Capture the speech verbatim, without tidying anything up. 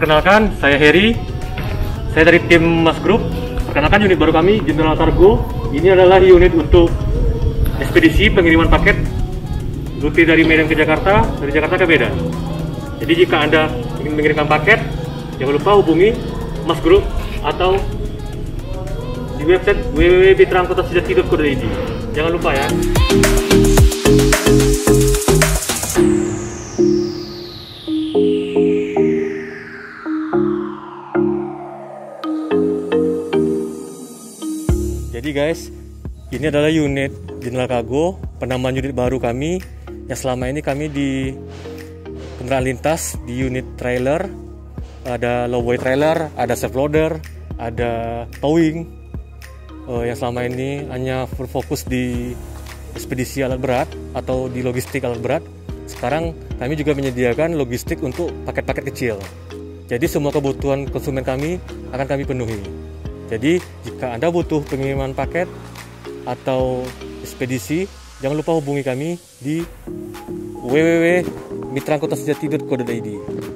Perkenalkan, saya Heri. Saya dari tim Mas Group. Perkenalkan unit baru kami, General Cargo. Ini adalah unit untuk ekspedisi pengiriman paket rute dari Medan ke Jakarta, dari Jakarta ke Medan. Jadi jika Anda ingin mengirimkan paket, jangan lupa hubungi Mas Group atau di website w w w titik truckekspedisi titik co titik i d. Jangan lupa ya. Jadi guys, ini adalah unit General Cargo, penambahan unit baru kami yang selama ini kami di kendaraan lintas di unit trailer, ada lowboy trailer, ada self loader, ada towing, uh, yang selama ini hanya berfokus di ekspedisi alat berat atau di logistik alat berat. Sekarang kami juga menyediakan logistik untuk paket-paket kecil. Jadi semua kebutuhan konsumen kami akan kami penuhi. Jadi jika Anda butuh pengiriman paket atau ekspedisi, jangan lupa hubungi kami di w w w titik mitra angkutan sejati titik co titik i d.